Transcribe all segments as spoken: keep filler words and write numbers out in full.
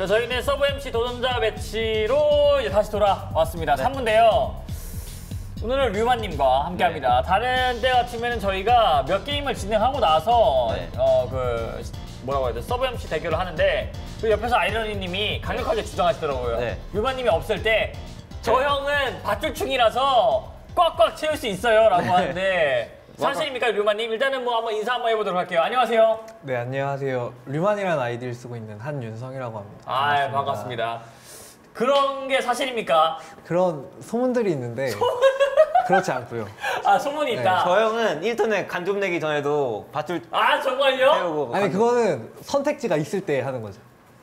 자, 저희는 서브 엠씨 도전자 매치로 이제 다시 돌아왔습니다. 네. 삼 부인데요. 오늘은 류마님과 함께합니다. 네. 다른 때 같으면 저희가 몇 게임을 진행하고 나서 네. 어, 그 뭐라고 해야 돼? 서브 엠씨 대결을 하는데 그 옆에서 아이러니님이 강력하게 주장하시더라고요. 네. 류마님이 없을 때 저 네. 형은 밧줄충이라서 꽉꽉 채울 수 있어요 라고 네. 하는데 사실입니까, 류마님? 일단은 뭐 한번 인사 한번 해보도록 할게요. 안녕하세요. 네, 안녕하세요. 류만이라는 아이디를 쓰고 있는 한윤성이라고 합니다. 아, 반갑습니다. 반갑습니다. 그런 게 사실입니까? 그런 소문들이 있는데 그렇지 않고요. 아, 소문이 네. 있다? 저 형은 일 턴에 간 좀 내기 전에도 밧줄 아, 정말요? 태우고 아니, 그거는 선택지가 있을 때 하는 거죠.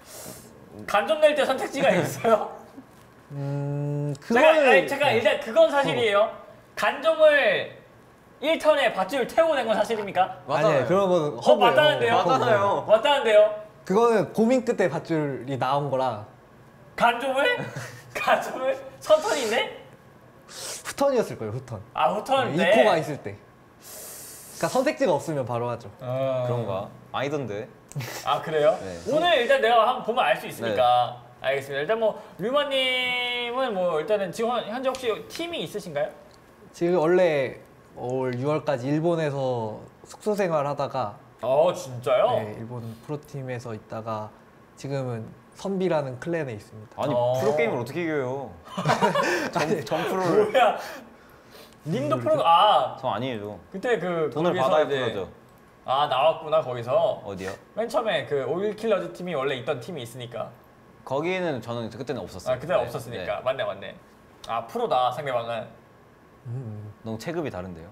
간 좀 낼 때 선택지가 있어요? 음... 그거는... 잠깐, 아니, 잠깐 일단 그건 사실이에요. 어. 간종을 일 턴에 밧줄 태우고 낸 건 사실입니까? 아니에요. 그런 건 허브예요. 어, 맞다는데요? 맞잖아요. 맞다는데요? 그거는 고민 끝에 밧줄이 나온 거라. 간종을? 간종을? 선턴이 있네? 후턴이었을 거예요, 후턴. 아, 후턴 네, 때? 이코가 있을 때. 그러니까 선택지가 없으면 바로 하죠. 어... 그런가? 아니던데. 아, 그래요? 네. 오늘 일단 내가 한번 보면 알 수 있으니까. 네. 알겠습니다. 일단 뭐 류마님은 뭐 일단은 지금 현재 혹시 팀이 있으신가요? 지금 원래 올 유월까지 일본에서 숙소 생활 하다가 어, 진짜요? 네, 일본 프로팀에서 있다가 지금은 선비라는 클랜에 있습니다. 아니, 어... 프로게임을 어떻게 이겨요? 전, 전 프로를... 뭐야? 님도 프로... 아! 저 아니에요. 그때 그... 돈을 받아야 프로죠. 아, 나왔구나, 거기서. 어디요? 맨 처음에 그 오일킬러즈 팀이 원래 있던 팀이 있으니까. 거기에는 저는 그때는 없었어요. 아, 그때는 네. 없었으니까. 네. 맞네, 맞네. 아, 프로다, 상대방은. 음. 너무 체급이 다른데요?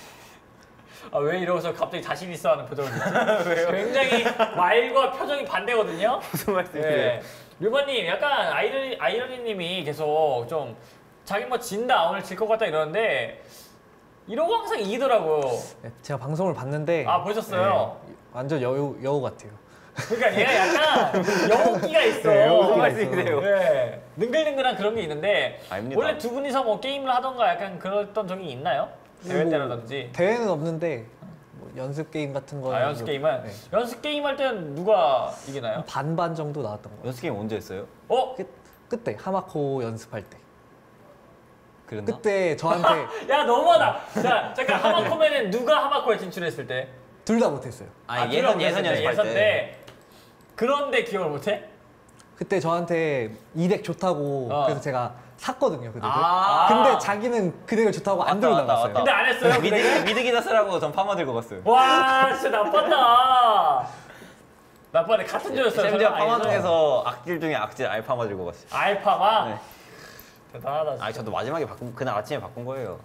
아, 왜 이러고서 갑자기 자신 있어 하는 표정을 짓지? 굉장히 말과 표정이 반대거든요? 무슨 말씀이세요? 네. 류마님, 약간 아이러니, 아이러니님이 계속 좀 자기 뭐 진다, 오늘 질 것 같다 이러는데 이러고 항상 이기더라고요. 네, 제가 방송을 봤는데 아, 보셨어요? 네, 완전 여우, 여우 같아요. 그러니까 얘가 약간 여우기가 있어. 네, 여우기가 말씀이세요. 네. 능글능글한 그런 게 있는데 아닙니다. 원래 두 분이서 뭐 게임을 하던가 약간 그랬던 적이 있나요? 대회 때라든지. 대회는 없는데 뭐 연습 게임 같은 거. 아, 연습 게임은? 네. 연습 게임 할 때는 누가 이기나요? 반반 정도 나왔던 거. 연습 게임 언제 했어요? 어? 그, 그때 하마코 연습할 때. 그랬나? 그때 저한테 야, 너무하다. 자, 잠깐 하마코면은 누가 하마코에 진출했을 때? 둘 다 못했어요. 아, 예선 예선 연습할 예선 때. 때. 그런데 기억을 못해? 그때 저한테 이 덱 좋다고 어. 그래서 제가 샀거든요, 그 덱을. 아. 근데 자기는 그 덱을 좋다고 안 맞다, 들고 맞다, 나갔어요. 맞다. 근데 안 했어요? 그 덱을? 미드, 미드기다 쓰라고 전 파마 들고 갔어요. 와, 진짜 나빴다. 나빴네. 같은 조였어요. 심지어 설마 파마 아니죠? 중에서 악질 중에 악질 알파마 들고 갔어요. 알파마? 네. 대단하다. 진짜. 아니 저도 마지막에 바꾼 그날 아침에 바꾼 거예요.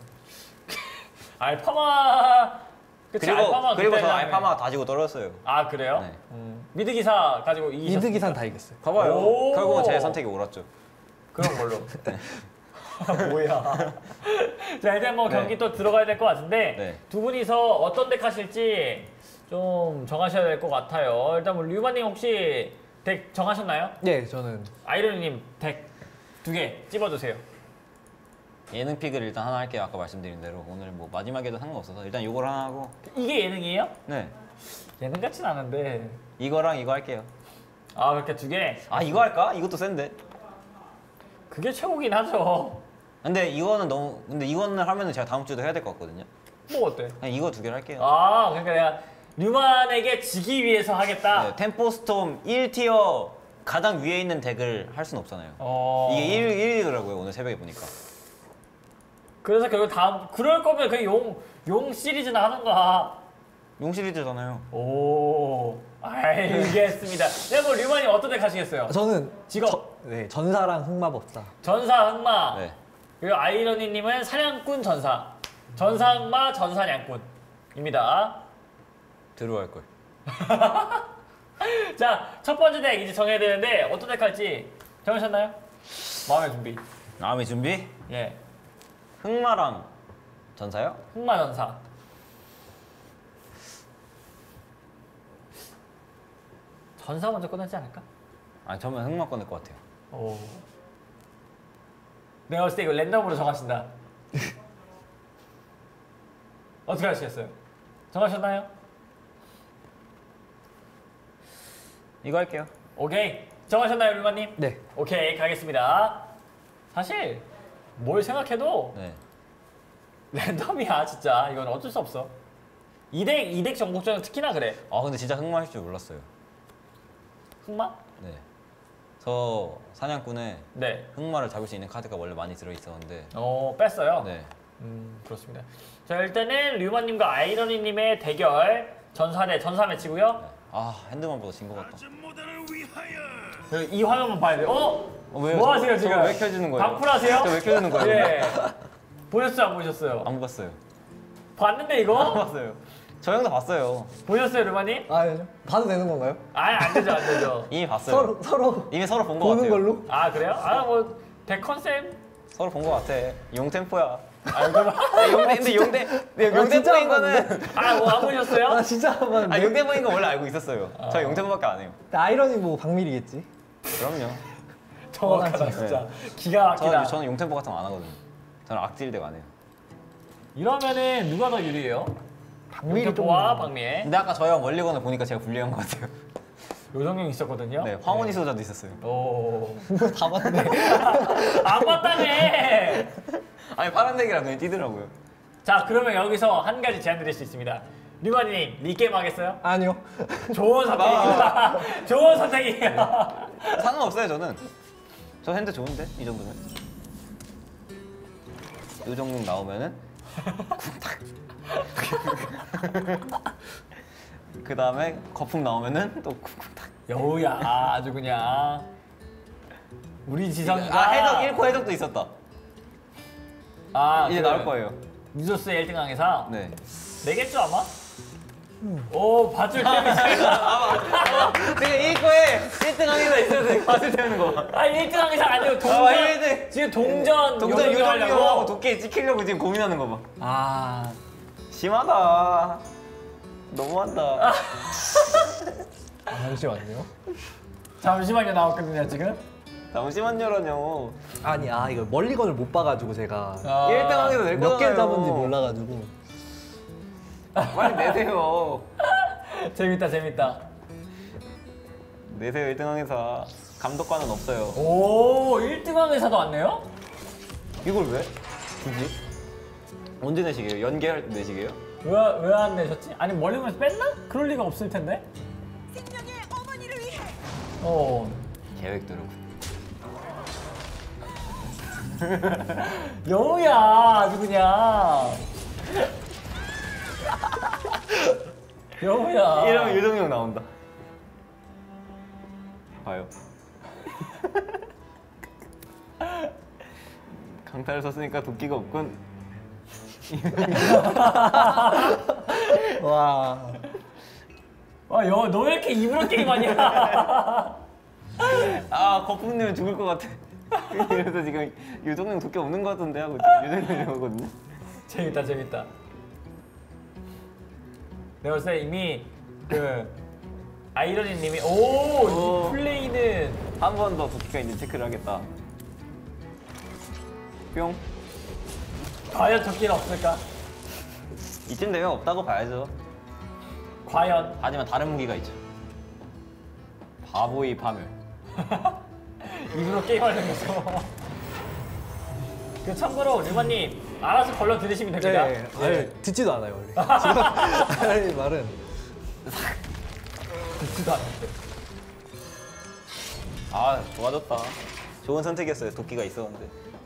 알파마. 그치, 그리고 알파마 그리고 저 그때는- 알파마 가지고 떨어졌어요. 아, 그래요? 네. 음. 미드 기사 가지고 이기셨어요. 미드 기산 다 이겼어요. 봐봐요. 오. 결국은 제 선택이 옳았죠. 그런 걸로. 뭐야. 자, 이제 뭐 경기 네. 또 들어가야 될 것 같은데 네. 두 분이서 어떤 덱 하실지 좀 정하셔야 될 것 같아요. 일단 뭐 류마님 혹시 덱 정하셨나요? 네, 저는 아이러니님 덱 두 개 찝어주세요. 예능 픽을 일단 하나 할게요. 아까 말씀드린 대로 오늘 뭐 마지막에도 상관없어서 일단 이걸 하나 하고 이게 예능이에요? 네 예능 같진 않은데. 이거랑 이거 할게요. 아, 그렇게 두 개? 아 이거 할까? 이것도 센데. 그게 최고긴 하죠. 근데 이거는 너무 근데 이거는 하면은 제가 다음 주도 해야 될 것 같거든요. 뭐 어때? 그냥 이거 두 개를 할게요. 아, 그러니까 내가 류만에게 지기 위해서 하겠다. 네, 템포 스톰 일 티어 가장 위에 있는 덱을 할 수는 없잖아요. 어... 이게 일, 일이더라고요 오늘 새벽에 보니까. 그래서 결국 다음 그럴 거면 그 용 용 시리즈나 하던가. 용 시리즈잖아요. 오, 알겠습니다. 네, 뭐 류만님 어떤 덱 하시겠어요? 저는 직업. 저, 네, 전사랑 흑마법사. 전사 흑마. 네. 그리고 아이러니님은 사냥꾼 전사. 전사 흑마 전사 냥꾼입니다. 들어갈 걸. 자, 첫 번째 덱 이제 정해야 되는데 어떤 덱 할지 정하셨나요? 마음의 준비. 마음의 준비? 예, 흑마랑 전사요? 흑마 전사. 전사 먼저 꺼내지 않을까? 아 저는 흑마 꺼낼 것 같아요. 오. 내가 봤을 때 이거 랜덤으로 정하신다. 어떻게 하시겠어요? 정하셨나요? 이거 할게요. 오케이. 정하셨나요, 류마님? 네. 오케이, 가겠습니다. 사실 뭘 생각해도 네. 랜덤이야, 진짜. 이건 어쩔 수 없어. 이덱, 이덱 정복전은 특히나 그래. 아 근데 진짜 흑마일 줄 몰랐어요. 흑마? 네. 저 사냥꾼에 네. 흑마를 잡을 수 있는 카드가 원래 많이 들어있었는데. 어, 뺐어요? 네. 음, 그렇습니다. 자, 일단은 류마님과 아이러니님의 대결 전사 대 전사 매치고요. 아 핸드만보다 진 것 같다. 그리고 이 화면만 봐야 돼요. 어? 어, 왜요? 뭐 저- 하세요, 저거 지금? 왜 켜지는 거예요? 방풀하세요? 저왜 켜지는 거예요? 예. 보셨어요, 안 보셨어요? 안 봤어요. 봤는데 안 이거? 봤어요. 저 형도 봤어요. 보셨어요, 류마님? 아, 봐도 되는 건가요? 아니, 안 되죠, 안 되죠. 이미 봤어요. 서로 서로 이미 서로 본 것 보는 같아요. 걸로? 아, 그래요? 아, 뭐, 대컨셉? 서로 본 것 같아. 용 템포야. 아, 이거 네, 용대 근데 용대 네, 용 진짜 템포인 안 거는 아, 뭐 안 보셨어요? 아 진짜 안 아 봤는데. 용 템포인 거 원래 알고 있었어요. 저 용 템포밖에 안 해요. 아이러니 뭐 박밀이겠지. 그럼요. 정확하다, 진짜. 기가 저, 막히다. 저는 용 템포 같은 거 안 하거든요. 저는 악질덱 안 해요. 이러면은 누가 더 유리해요? 박밀이 좀. 와 박미애. 근데 아까 저형 멀리건을 보니까 제가 불리한 것 같아요. 요정용 있었거든요. 네, 황혼이 소자도 있었어요. 오. 다 봤네. 안 봤다며. 아니 파란색이라 눈에 띄더라고요. 자, 그러면 여기서 한 가지 제안 드릴 수 있습니다. 류마님, 리게임 하겠어요? 아니요. 좋은 선택입니다. 좋은 선택이에요. 상관없어요 저는. 저 핸드 좋은데 이 정도면. 이 정도 나오면은 쿵탁. 그 다음에 거품 나오면은 또 쿵쿵탁. 여우야, 아주 그냥. 우리 지성이가. 아 해적 일 코 해적도 있었다. 아, 이제 그 나올 거예요. 미소스의 일 등 항해사. 네. 내겠죠 아마? 오, 밧줄 때문에. 제가 일 코에 일 등 항해사 있어서 봤을 때 하는 거. 아, 일 등 항해사 아니고 동전. 아, 일 등. 지금 동전. 동전 요정용 유정용하고 하려고. 도끼 찍히려고 지금 고민하는 거 봐. 아. 심하다. 너무한다. 아, 잠시만요. 잠시만요, 나왔거든요, 지금. 잠시만요라뇨. 아니 아 이거 멀리건을 못 봐가지고 제가 아. 일 등 항해사 낼 몇 개 거잖아요. 잡은지 몰라가지고. 빨리 내세요. 재밌다, 재밌다. 내세요 일 등 항해사. 감독관은 없어요. 오, 일 등 항해사도 왔네요? 이걸 왜? 굳이? 언제 내시게요? 연계할 때 내시게요? 왜, 왜 안 내셨지? 아니, 멀리건에서 뺐나? 그럴 리가 없을 텐데. 생명의 어머니를 위해 어. 계획대로. 여우야, 아주 그냥. 여우야. 이러면 유정용 나온다. 봐요. 강타를 썼으니까 도끼가 없군. 와. 와, 여, 너 왜 이렇게 입으로 게임하냐? 아 거품 내면 죽을 것 같아. 그래서 지금 유정용 도끼 없는 것 같은데 하고 유정용 이러거든요. 재밌다, 재밌다. 내가 봤을 때 이미 그 아이러니 님이 오, 오. 이 플레이는 한 번 더 도끼가 있는 체크를 하겠다. 뿅. 과연 적기는 없을까? 이쯤 되면 없다고 봐야죠. 과연. 하지만 다른 무기가 있죠. 바보의 파멸. 입으로 게임하는 거죠. 그 참고로 류마님 알아서 걸러 들으시면 됩니다. 네. 아니 듣지도 않아요 원래. 지금 아니 말은. 듣지도 않는데. 아 좋아졌다. 좋은 선택이었어요. 도끼가 있었는데.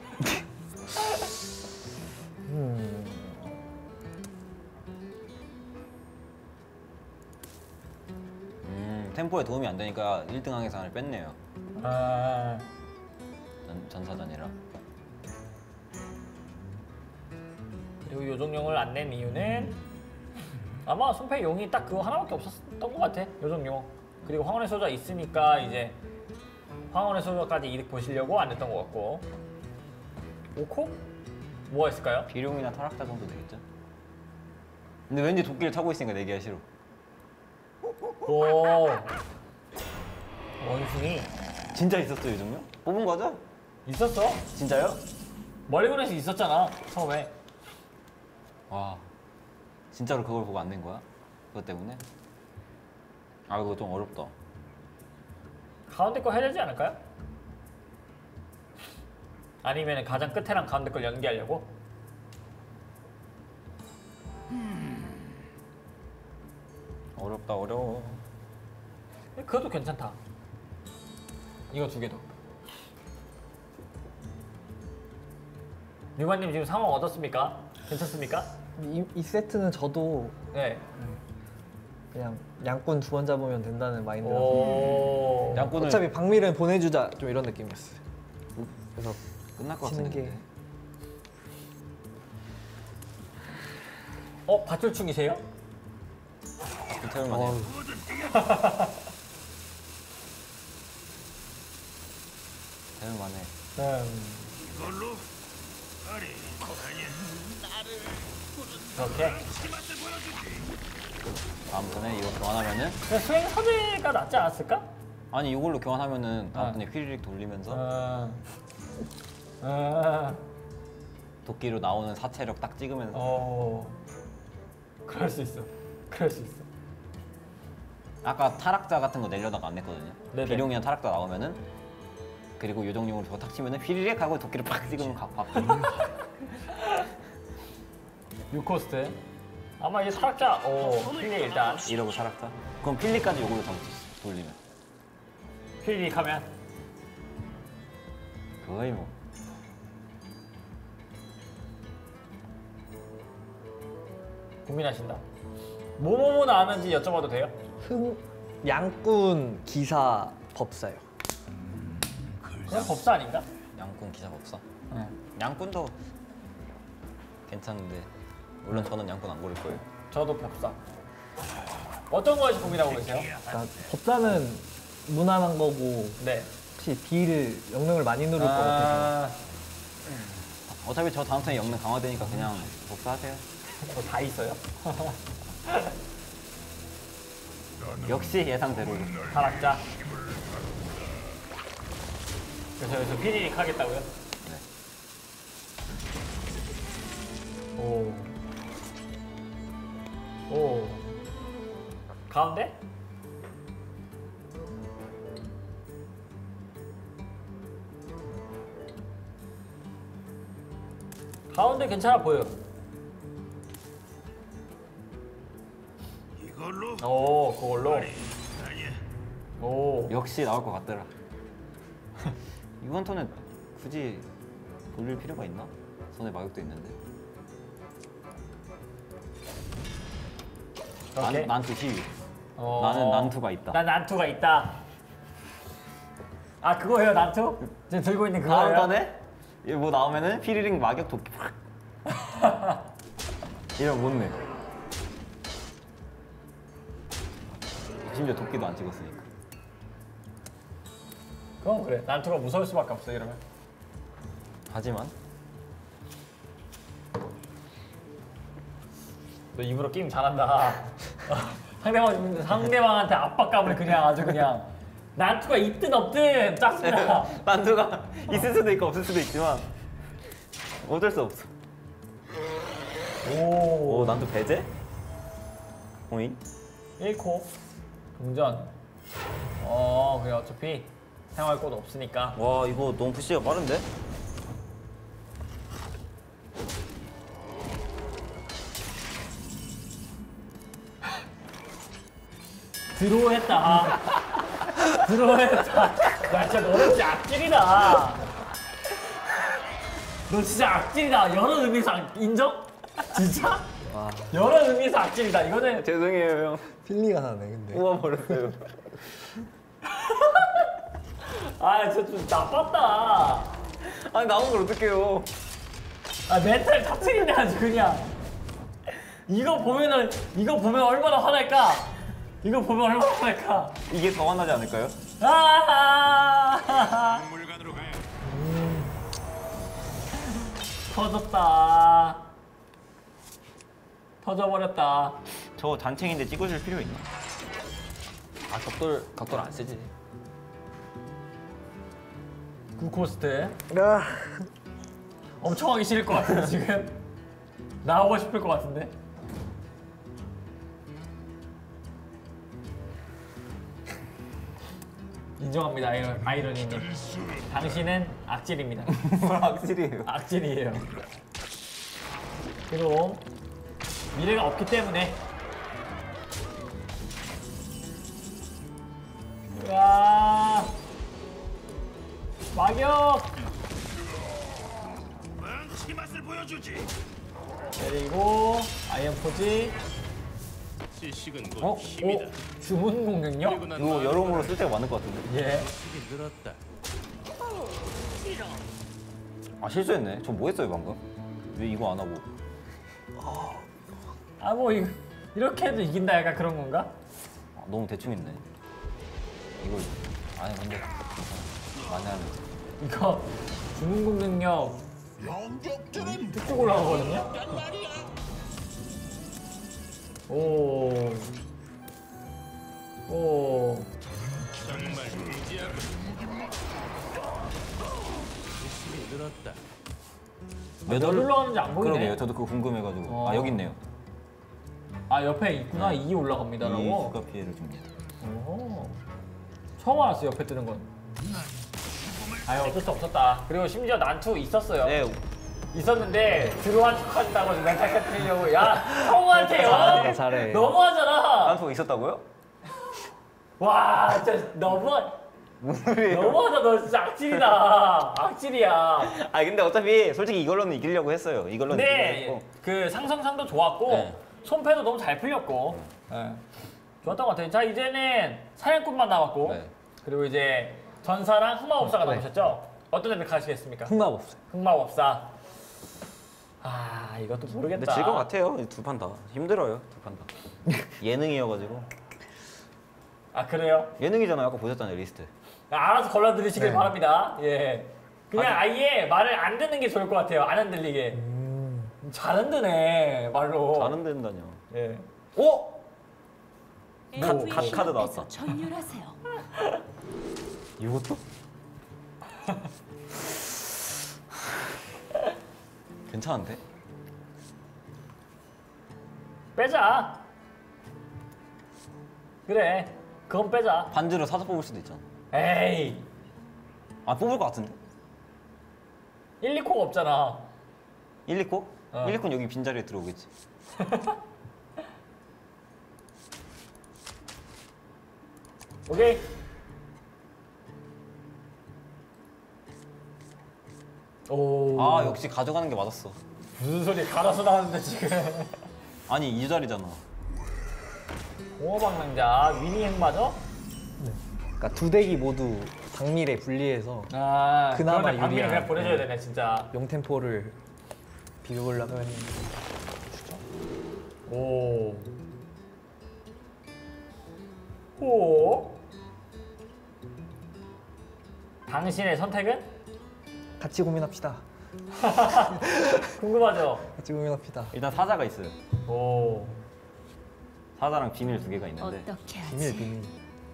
음 템포에 도움이 안 되니까 일 등 항해상을 뺐네요. 아, 전, 전사전이라. 그리고 요정용을 안 낸 이유는 아마 손패 용이 딱 그거 하나밖에 없었던 것 같아. 요정용. 그리고 황혼의 소자 있으니까 이제 황혼의 소자까지 이득 보시려고 안 냈던 것 같고. 오코? 뭐가 있을까요? 비룡이나 타락자 정도 되겠죠? 근데 왠지 도끼를 타고 있으니까 내기가 싫어. 오. 원숭이 진짜 있었어 요즘요? 뽑은 거죠? 있었어. 진짜요? 멀리건에서 있었잖아 처음에. 와 진짜로 그걸 보고 안 낸 거야? 그것 때문에? 아 이거 좀 어렵다. 가운데 거 해야 되지 않을까요? 아니면 가장 끝에랑 가운데 걸 연기하려고? 어렵다 어려워. 그것도 괜찮다. 이거 두 개도. 유관님 지금 상황 어떻습니까? 괜찮습니까? 이, 이 세트는 저도 네. 그냥 양꾼 두 번 잡으면 된다는 마인드라서 오. 양꾼을 어차피 박밀은 보내주자 좀 이런 느낌이었어요. 그래서 끝날 것 치는 같은데. 게 어 밧줄충이세요? 태울만 어우, 해. 태울만 해. 네. 이렇게. 다음 턴에 이거 교환하면은 근데 수행 사제가 낫지 않았을까? 아니 이걸로 교환하면은 다음 턴에 휘리릭 돌리면서 아. 아. 도끼로 나오는 사체력 딱 찍으면서 어. 그럴 수 있어. 그럴 수 있어. 아까 타락자 같은 거 내려다가 안 냈거든요. 네네. 비룡이나 타락자 나오면은 그리고 요정용으로 저거 탁 치면은 휘리릭 하고 도끼를 팍 찍으면 각 육 코스트. 아마 이제 타락자. 오. 필리 일단. 이러고 타락자. 그럼 필리까지 요걸로 잡을 수 있어. 돌리면. 필리 하면. 거의 뭐. 고민하신다. 뭐뭐뭐 나왔는지 여쭤봐도 돼요? 흠 양꾼 기사 법사요. 그냥 법사 아닌가? 양꾼 기사 법사. 응. 양꾼도 괜찮은데 물론 저는 양꾼 안 고를 거예요. 저도 법사. 어떤 거에서 고민하고 계세요? 그러니까 법사는 무난한 거고 네. 혹시 딜 영능을 많이 누를 것 같아서 어차피 저 다음 턴에 영능 강화되니까 그냥 복사하세요. 뭐 다 있어요? 역시 예상대로. 타락자. 그래서 여기서 피니닉 하겠다고요? 네. 오. 오. 가운데? 가운데 괜찮아 보여. 이걸로 오, 그걸로. 오. 역시 나올 것 같더라. 이번 턴에 굳이 돌릴 필요가 있나? 손에 마격도 있는데. 이렇게? 난, 난투 시위. 어. 나는 난투가 있다. 난 난투가 있다. 아 그거예요 난투? 지금 들고 있는 다음 그거예요? 턴에 이거 뭐 나오면은 피리링 마격 도끼 팍. 이러면 못 내. 심지어 도끼도 안 찍었으니까. 그건 그래. 난투가 무서울 수밖에 없어 이러면. 하지만 너 입으로 게임 잘한다. 상대방 상대방한테 압박감을 그냥 아주 그냥 난투가 있든 없든 짰습니다. 난투가 있을 수도 있고 없을 수도 있지만 어쩔 수 없어. 오. 오 난투 배제? 오잉? 일 코. 동전. 어 그래 어차피 사용할 곳 없으니까. 와 이거 너무 푸시가 빠른데? 드로우했다. 드로우했다. 야 진짜 너는 진짜 악질이다. 너 진짜 악질이다. 여러 의미에서 악- 인정? 진짜? 여러 의미에서 악질이다. 이거는 죄송해요 형. 필리가 나네 근데. 우와 버렸어요. 아 진짜 좀 나빴다. 아니 나온 걸 어떡해요. 아 멘탈 터트리네 아주 그냥. 이거 보면은 이거 보면 얼마나 화날까? 이거 보면 얼마나 화날까? 이게 더 화나지 않을까요? 아 물관으로 가야 터졌다. 터져버렸다. 저 단챙인데 찍어줄 필요 있나? 아 격돌 격돌 안 쓰지. 구코스트. 아, 엄청 하기 싫을 것 같은데 지금. 나오고 싶을 것 같은데. 인정합니다, 아이러, 아이러니님. 당신은 악질입니다. 악질이에요. 악질이에요. 그리고 미래가 없기 때문에. 야, 막역. 망치 맛을 보여주지. 그리고 아이언 포지. 지식은 곧 어? 힘이다. 오, 주문 공격력. 그리고 난 이거 마음을 여러모로 쓸 때가 많을 것 같은데. 예. 힘이 늘었다. 아 실수했네. 저 뭐 했어요 방금? 왜 이거 안 하고? 아 뭐 이렇게 해도 이긴다 약간 그런 건가? 아, 너무 대충 했네. 이걸 아니 근데 많이 하면 이거 주문 공격력 쭉쭉 올라가거든요. 오. 오. 정말 무지하고 힘이 늘었다. 몇 올라가는지 안 보이네. 그러게요. 저도 그거 궁금해가지고. 어. 아 여기 있네요. 아 옆에 있구나. 네. 이 이 올라갑니다라고. 추가 피해를 줍니다. 오. 처음 알았어 옆에 뜨는 건. 아유 어쩔 수 없었다. 그리고 심지어 난투 있었어요. 네. 있었는데 들어와 척한다고 멘탈 깨뜨리려고. 야 형한테요. 잘해, 잘해. 너무하잖아. 난투가 있었다고요? 와 진짜 너무 너무하다. 너 진짜 악질이다. 악질이야. 아니 근데 어차피 솔직히 이걸로는 이기려고 했어요. 이걸로는 근데 이기려고 했고. 그 상성상도 좋았고 네. 손패도 너무 잘 풀렸고 네. 좋았던 것 같아요. 자 이제는 사냥꾼만 남았고 네. 그리고 이제 전사랑 흑마법사가 네. 남으셨죠? 어떤 앱을 가시겠습니까? 흑마법사. 흑마법사. 아 이것도 모르겠다. 근데 질 것 같아요. 두 판 다. 힘들어요. 두 판 다. 예능이어가지고. 아 그래요? 예능이잖아요. 아까 보셨잖아요 리스트. 알아서 걸러들으시길 네. 바랍니다. 예. 그냥 아예 말을 안 듣는 게 좋을 것 같아요. 안 흔들리게. 잘 흔드네 말로. 잘 흔든다뇨. 예. 오! 각 각 카드 나왔다. 전율하세요. 이것도? 괜찮은데? 빼자. 그래. 그건 빼자. 반지로 사서 뽑을 수도 있잖아. 에이. 아 뽑을 것 같은데? 일, 이 코가 없잖아. 일, 이 코? 어. 일, 이 코는 여기 빈자리에 들어오겠지. 오케이. 오. 아 역시 가져가는 게 맞았어. 무슨 소리 갈아서 나왔는데 지금. 아니 이 자리잖아. 공허방랑자 위니 행마죠? 그러니까 두 덱이 모두 박밀에 분리해서 아 그나마 그러네. 방미를 유리한. 그냥 보내줘야 되네 진짜. 용템포를 비벼보려고 했는데 오. 오. 당신의 선택은? 같이 고민합시다. 궁금하죠? 같이 고민합시다. 일단 사자가 있어요. 오. 사자랑 비밀 두 개가 있는데 어떻게 비밀 하지? 비밀.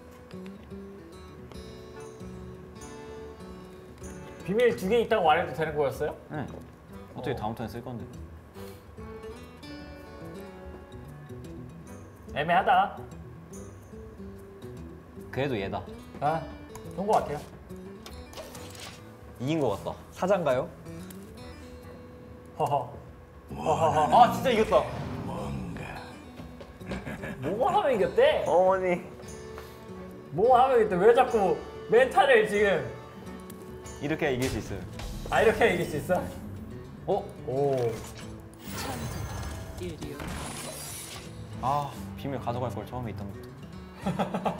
비밀 두 개 있다고 말해도 되는 거였어요? 네. 어떻게 어. 다음 턴에 쓸 건데? 애매하다. 그래도 얘다. 아, 좋은 거 같아요. 이긴 거 같다. 사자인가요? 허허. 허허허. 아 진짜 이겼다. 뭐뭐 하면 이겼대? 어머니. 뭐 하면 이겼대? 왜 자꾸 멘탈을 지금. 이렇게 해야 이길 수 있어요. 아, 이렇게 이길 수 있어? 어? 오. 아 비밀 가져갈 걸 처음에 있던 것도.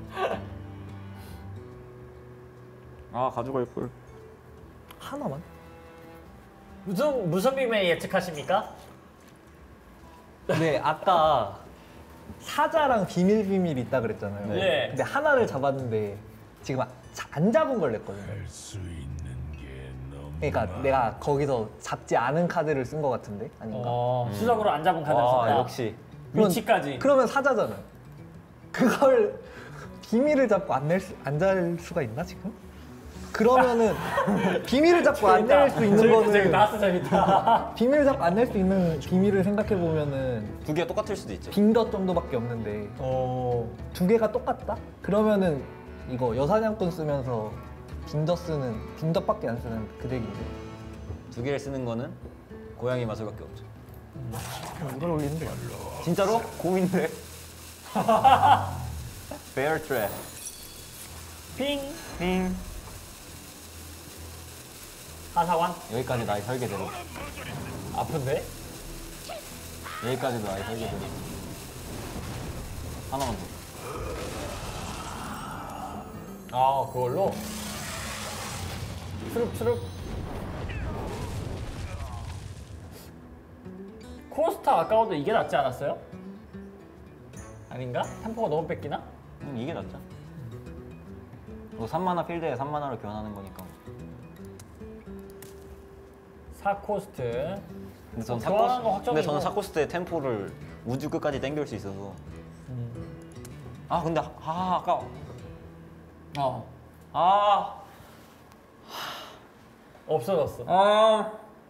아 가져갈 걸. 하나만? 무슨, 무슨 비밀 예측하십니까? 네, 아까 사자랑 비밀 비밀 있다 그랬잖아요. 네. 근데 하나를 잡았는데 지금 자- 안 잡은 걸 냈거든요. 수 있는 게 너무 그러니까 내가 거기서 잡지 않은 카드를 쓴 것 같은데 아닌가? 어, 수적으로 안 잡은 카드를 와 썼다. 역시. 그러면- 위치까지. 그러면 사자잖아요. 그걸 비밀을 잡고 안 낼 수, 안 잘 수가 있나 지금? 그러면은 비밀을 잡고 안 낼 수 있는 재밌다, 거는 재밌다. 나왔어, 재밌다. 비밀을 잡고 안 낼 수 있는 비밀을 생각해 보면은 두 개가 똑같을 수도 있죠. 빙덧 정도밖에 없는데 오. 두 개가 똑같다? 그러면은 이거 여사냥꾼 쓰면서 빈더 쓰는 빈더밖에 안 쓰는 그 덱인데 두 개를 쓰는 거는 고양이 마술밖에 없죠. 그럼 이걸 올리는 게 진짜로? 곰인데. 베어 트랩. 핑 핑. 하사관 여기까지 나의 설계대로. 아픈데? 여기까지도 나의 설계대로. 하나만 더. 아 그걸로 추룩 추룩 코스타 아까워도 이게 낫지 않았어요? 아닌가? 템포가 너무 뺏기나? 음, 이게 낫죠. 뭐 삼 마나 필드에 삼 마나로 교환하는 거니까. 사 코스트 근데 전 교환하는 거 사코스. 근데 확정이고. 저는 사코스트의 템포를 우주 끝까지 당길 수 있어서. 아 근데 아 아까 어 아. 없어졌어. 아.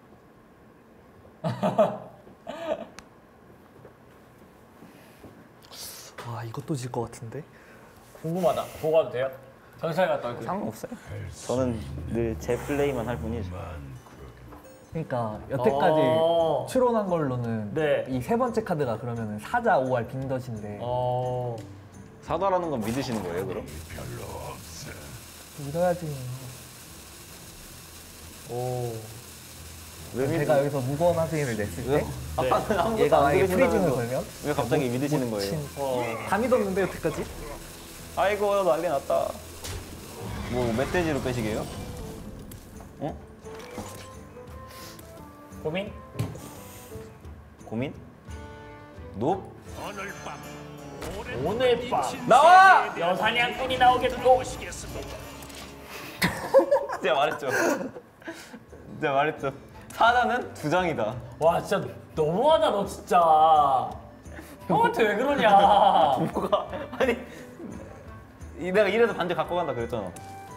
와 이것도 질 것 같은데 궁금하다. 보고 와도 돼요? 정찰 갔다 올게요. 상관없어요. 저는 늘 제 플레이만 할 뿐이죠. 그러니까 여태까지 어. 추론한 걸로는 네. 이 세 번째 카드가 그러면은 사자 오알 빈덧인데 어. 사다라는 건 믿으시는 거예요, 그럼? 이래야지 오. 왜 제가 여기서 무거운 하승이를 냈을 때 왜요? 아까는 아무것도 얘가 안 만약에 믿으신다면서 프리징을 걸면 왜 갑자기 믿으시는 거예요? 친- 어. 다 믿었는데 여태까지? 아이고 난리 났다. 뭐 멧돼지로 빼시게요? 어? 고민? 고민? 높? 오늘 밤 나와! 여사냥꾼이 나오게 되고 제가 말했죠. 제가 말했죠. 사자는 두 장이다. 와 진짜 너무하다 너 진짜 형한테 왜 그러냐. 뭐가 아니 이- 내가 이래서 반지 갖고 간다 그랬잖아.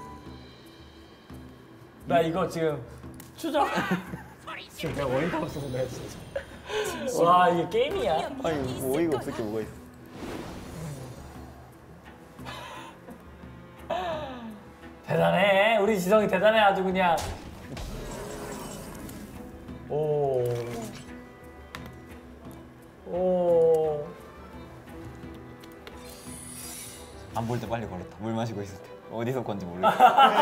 나 이거 지금 추적 지금 내가 어이가 없어서 내가 진짜 와 이게 게임이야. 아니 뭐 어이가 없을 게 뭐가 있어. 대단해 우리 지성이 대단해 아주 그냥. 오. 오. 안 볼 때 빨리 걸었다. 물 마시고 있을 때. 어디서 건지 모르겠어.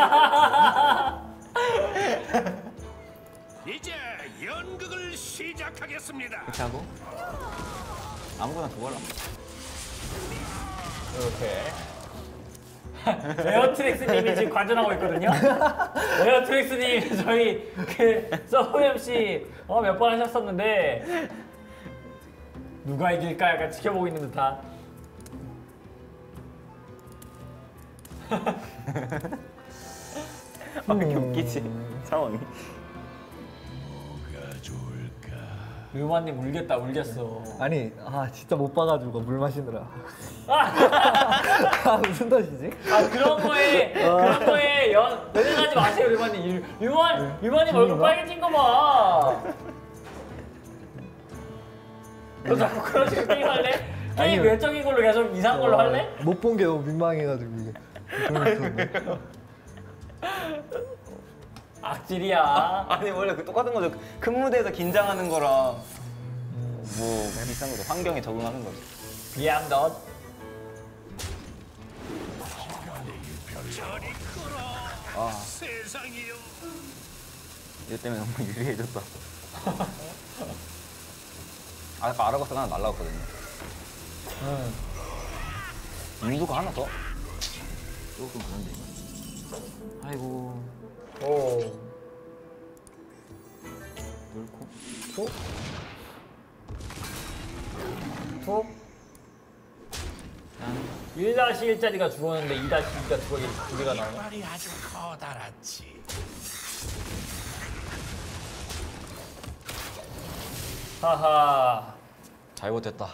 이제 연극을 시작하겠습니다. 이렇게 하고 아무거나 그걸로. 이렇게. 에어트릭스님이 지금 관전하고 있거든요. 에어트릭스님 저희 그 서브엠씨 어, 몇 번 하셨었는데 누가 이길까 약간 지켜보고 있는 듯한. 아 이렇게 웃기지 상황이. 뭐가 좋을까? 류마님 울겠다 울겠어. 아니 아 진짜 못 봐가지고 물 마시느라 아, 아 무슨 덧이지? 아 그런 거에 그런 거에 연 연연하지 마세요 류마님. 류만 류마님 얼굴 빨개진 거 봐. 너 자꾸 그런 식으로 게임 할래? 게임 아니요. 외적인 걸로 계속 이상한 걸로 할래? 못 본 게 너무 민망해가지고 이게 그런 악질이야. 아니 원래 그 똑같은 거죠. 큰 무대에서 긴장하는 거랑 뭐 비슷한 거죠. 환경에 적응하는 거죠. 비암 덧. 저리 끌어. 아 세상이요. 이것 때문에 너무 유리해졌다. 아 아까 아라가스가 하나 날라갔거든요. 응. 인도가 하나 더? 조금 그런데 이거. 아이고 오. 넓고. 툭. 툭. 일 다시 일짜리가 죽었는데 이 다시 이가 두 개, 두 개가 나오네. 말이 아주 커다랗지. 하하. 잘못됐다.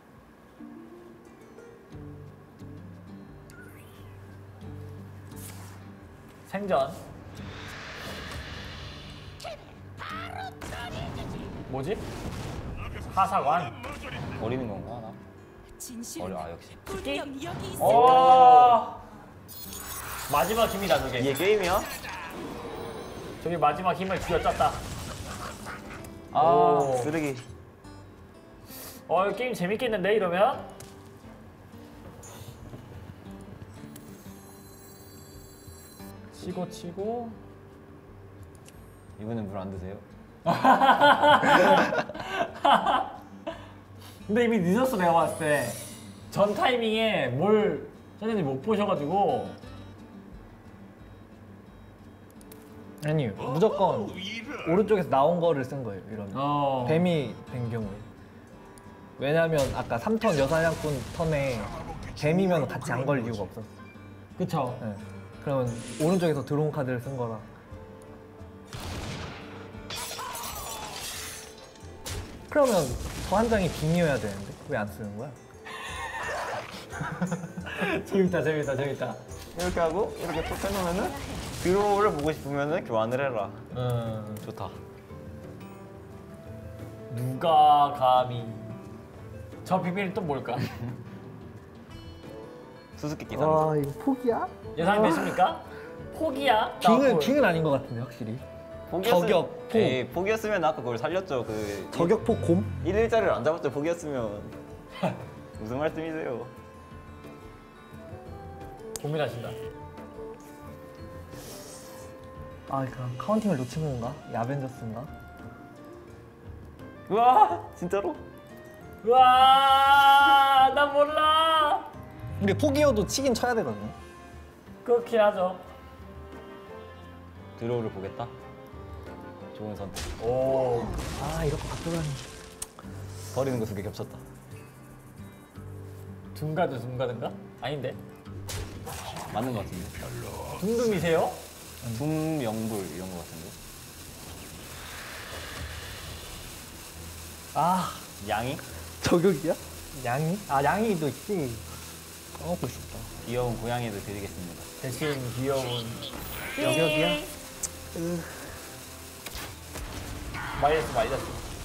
생전. 뭐지? 하사관. 버리는 건가 나? 진실은 어려 아 역시. 분명 여기 있을 오. 마지막 힘이다 저게. 이게 게임이야? 저게 마지막 힘을 쥐어짰다. 아 오. 쓰레기. 어 이거 게임 재밌겠는데 이러면? 치고 치고. 이분은 물 안 드세요? 근데 이미 늦었어 내가 봤을 때. 전 타이밍에 뭘 선생님이 못 보셔가지고. 아니요. 무조건 이런. 오른쪽에서 나온 거를 쓴 거예요. 이런 어. 뱀이 된 경우에. 왜냐면 아까 삼 턴 여사냥꾼 턴에 뱀이면 같이 안 걸 이유가 없었어. 그쵸. 네. 그러면 오른쪽에서 드론 카드를 쓴 거라. 그러면 저 한 장이 빙이어야 되는데 왜 안 쓰는 거야? 재밌다 재밌다 재밌다. 이렇게 하고 이렇게 톡 해놓으면은 드로우를 보고 싶으면은 교환을 해라. 음. 좋다. 누가 감히. 저 비밀은 또 뭘까? 수수께끼 삼. 와 이거 포기야? 예상이 되십니까? 포기야? 빙은 나올. 빙은 아닌 것 같은데 확실히. 포기였으- 저격, 포. 에이, 포기였으면 아까 그걸 살렸죠. 그 저격포 곰? 일 일자리를 안 잡았죠. 포기였으면. 무슨 말씀이세요? 고민하신다. 아 그럼 카운팅을 놓친 건가? 야벤져스인가? 우와 진짜로? 우와, 나 몰라. 근데 포기여도 치긴 쳐야 되거든요. 그렇긴 하죠. 드로우를 보겠다. 좋은 선택. 오. 아 이럴 것 같더라니. 버리는 거 두 개 겹쳤다. 둥가드 둥가든가? 아닌데. 맞는 거 같은데. 둥둥이세요? 둠영불 이런 거 같은데. 아 양이? 저격이야? 양이? 아 양이도 있지. 까먹고 싶다. 귀여운 고양이도 드리겠습니다. 대신 귀여운 저격이야? 마이너스 마이너스.